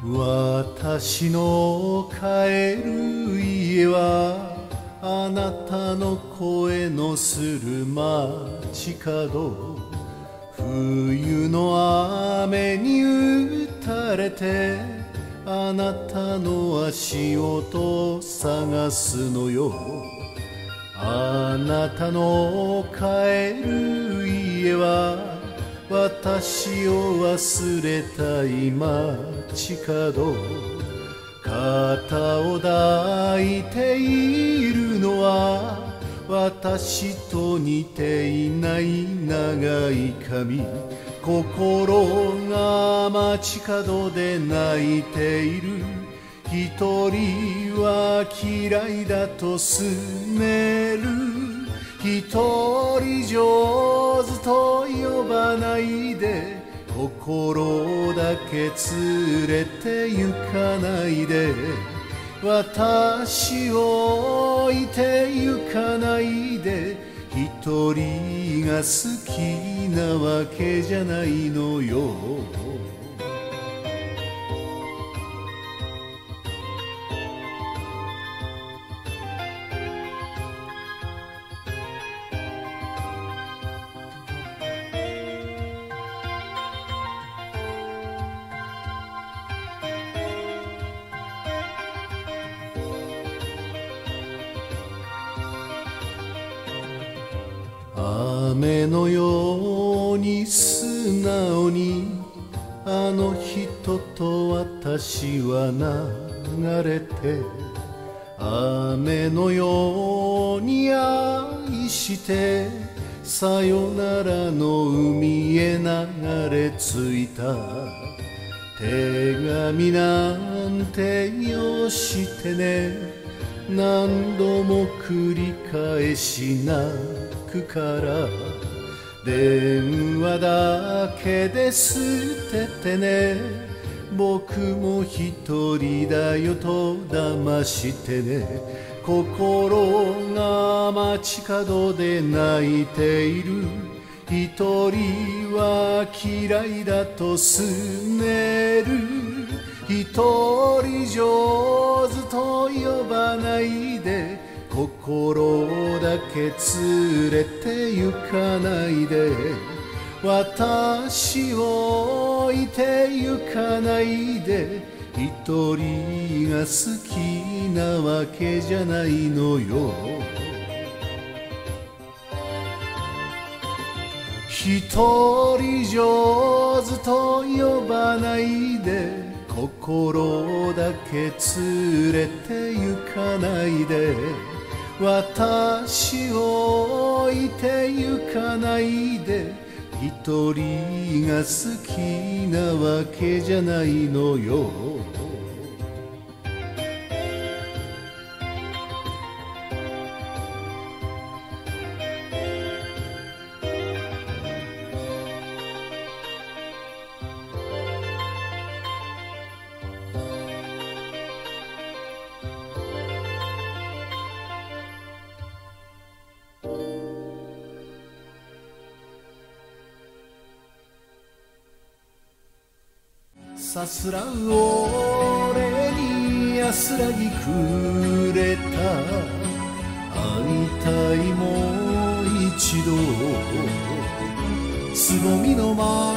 私の帰る家はあなたの声のする街角、冬の雨に打たれてあなたの足音探すのよ。あなたの帰る家は私を忘れた今街角、肩を抱いているのは私と似ていない長い髪、心が街角で泣いている。一人は嫌いだとすねる。一人上手と呼ばないで、心だけ連れて行かないで。私を置いて行かないで。一人が好きなわけじゃないのよ。雨のように素直にあの人と私は流れて、雨のように愛してさよならの海へ流れ着いた。手紙なんてよしてね、何度も繰り返し泣くから、電話だけで捨ててね、僕も一人だよと騙してね。心が街角で泣いている。一人は嫌いだとすねる。一人上手と呼ばないで、心だけ連れて行かないで。私を置いて行かないで。一人が好きなわけじゃないのよ。一人上手と呼ばないで。心だけ連れて行かないで。私を置いて行かないで。一人が好きなわけじゃないのよ。さすらう俺に安らぎくれた。会いたいもう一度。つぼみの前